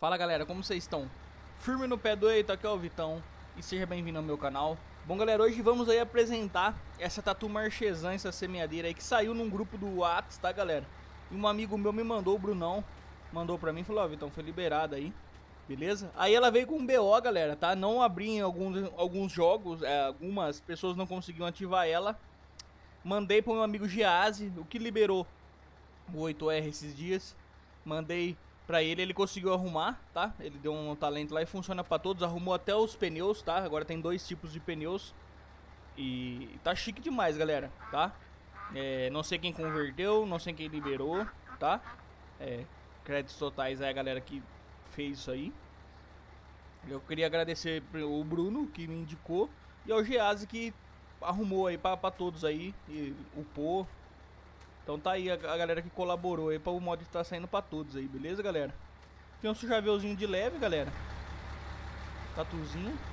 Fala galera, como vocês estão? Firme no pé do eito, aqui é o Vitão e seja bem-vindo ao meu canal. Bom galera, hoje vamos aí apresentar essa tatu marchesã, essa semeadeira aí que saiu num grupo do Whats, tá galera? E um amigo meu me mandou, o Brunão, mandou pra mim e falou, ó Vitão, foi liberada aí, beleza? Aí ela veio com um BO galera, tá? Não abri em alguns jogos, algumas pessoas não conseguiam ativar ela. Mandei pro meu amigo Giazi, o que liberou o 8R esses dias. Mandei pra ele, ele conseguiu arrumar, tá? Ele deu um talento lá e funciona pra todos. Arrumou até os pneus, tá? Agora tem dois tipos de pneus. E tá chique demais, galera, tá? Não sei quem converteu, não sei quem liberou, tá? Créditos totais aí a galera que fez isso aí. Eu queria agradecer o Bruno que me indicou e ao Geazi que arrumou aí pra todos aí e upou. Então tá aí a galera que colaborou aí para o mod estar saindo pra todos aí, beleza galera? Tem um sujavelzinho de leve, galera. Tatuzinho.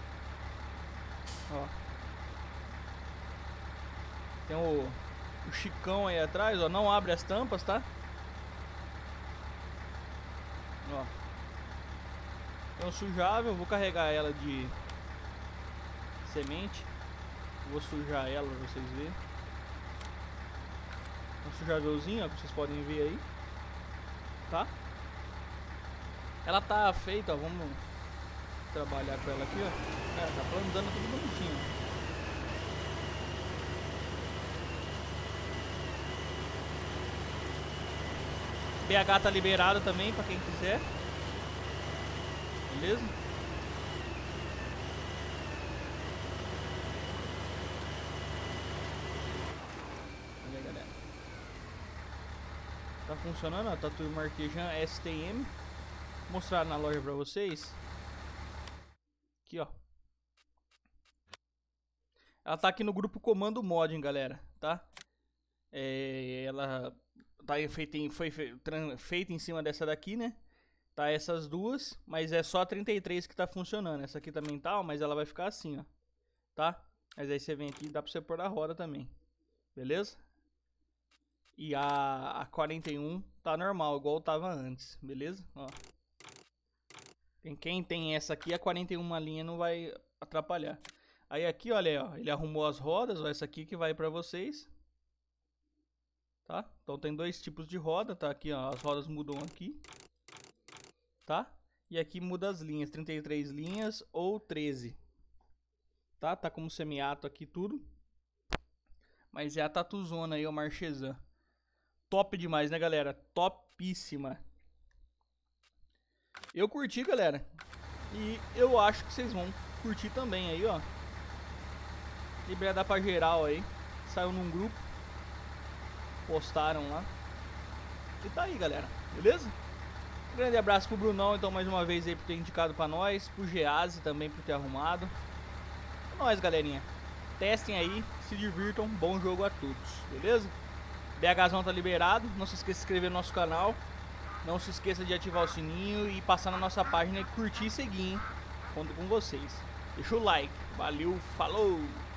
Ó. Tem o Chicão aí atrás, ó. Não abre as tampas, tá? Ó. Tem um sujável, vou carregar ela de semente. Vou sujar ela pra vocês verem. Um sujavelzinho, ó, que vocês podem ver aí. Tá? Ela tá feita, ó, vamos trabalhar com ela aqui, ó. Tá andando tudo bonitinho. BH tá liberado também pra quem quiser. Beleza? Olha aí, galera. Tá funcionando, ó. Tatu Marquejan STM. Vou mostrar na loja pra vocês. Aqui, ó. Ela tá aqui no grupo Comando Modding, galera, tá? Ela tá foi feita em cima dessa daqui, né? Tá essas duas, mas é só a 33 que tá funcionando. Essa aqui também tá, mas ela vai ficar assim, ó. Tá? Mas aí você vem aqui e dá pra você pôr na roda também. Beleza? E a 41 tá normal, igual tava antes. Beleza? Ó. Quem tem essa aqui, a 41 linha não vai atrapalhar. Aí aqui, olha, ó, ele arrumou as rodas, ó, essa aqui que vai pra vocês. Tá? Então tem dois tipos de roda, tá? Aqui, ó, as rodas mudam aqui. Tá? E aqui muda as linhas, 33 linhas ou 13. Tá? Tá como semiato aqui tudo. Mas é a tatuzona aí, o Marchesã. Top demais, né, galera? Topíssima. Eu curti, galera. E eu acho que vocês vão curtir também aí, ó. Liberada pra geral aí. Saiu num grupo. Postaram lá. E tá aí, galera. Beleza? Um grande abraço pro Brunão, então, mais uma vez aí por ter indicado pra nós. Pro Geazi também por ter arrumado. É nóis, galerinha. Testem aí, se divirtam. Bom jogo a todos. Beleza? BHzão tá liberado. Não se esqueça de se inscrever no nosso canal. Não se esqueça de ativar o sininho e passar na nossa página e curtir e seguir, hein? Conto com vocês. Deixa o like. Valeu, falou!